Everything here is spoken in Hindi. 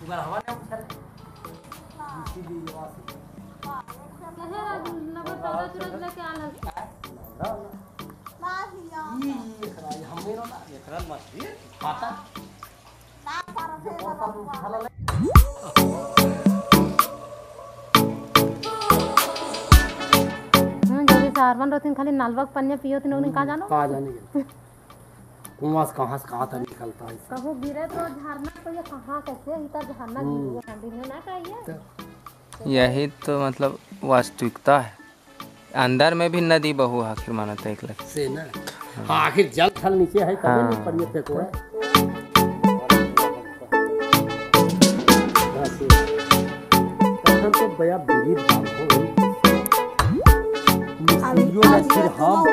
तुम्हारा हवा नहीं उठा इसीलिए ये बात कहे राजू नगर पता तुरंत लेके आना ये खराई हमें ना ये खराई मत ये पाता ना पारा से उठाला ले जब सारवन रोतिन खाली नालवक पन्ने पियो तीन उन्हें कहाँ जानो कुआं से कहाँ था निकलता है कहो गिरे तो झरना तो ये कहाँ कैसे इतना झरना गिरे ठंडी में ना चाहिए यही तो मतलब वास्तविकता है। अंदर में भी नदी बहू आखिर मानता है एक लग से ना हाँ आखिर जल थल नीचे है तब नहीं पर ये फेंको है तो बया बिरी भाग हो गई ना फिर हम